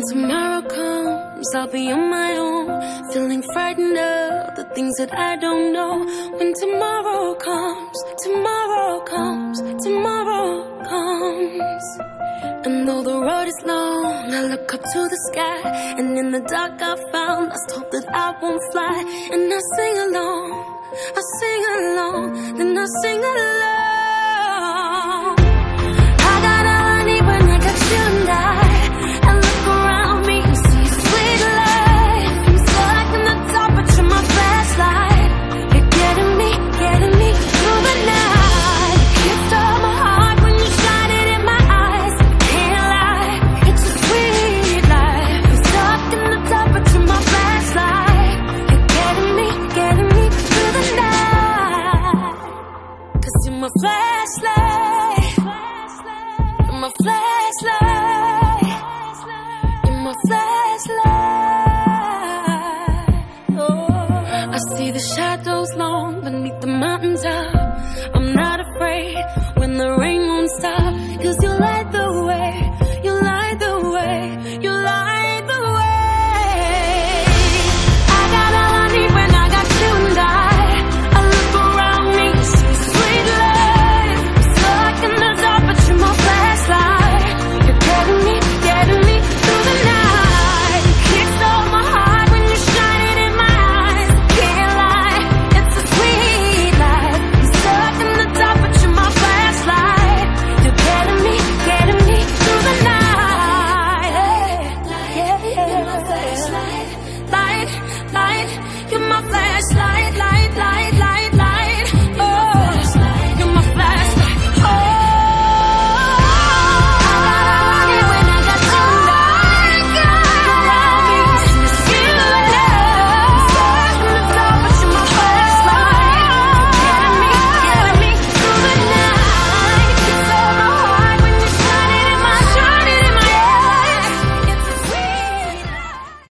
tomorrow comes, I'll be on my own, feeling frightened of the things that I don't know. When tomorrow comes, tomorrow comes, tomorrow comes. And though the road is long, I look up to the sky, and in the dark I found lost hope that I won't fly. And I sing along, then I sing along.